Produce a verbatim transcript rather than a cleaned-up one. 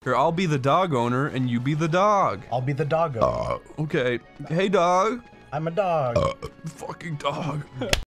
Here, I'll be the dog owner and you be the dog. I'll be the dog owner. Uh, okay. Hey, dog. I'm a dog. Uh, fucking dog.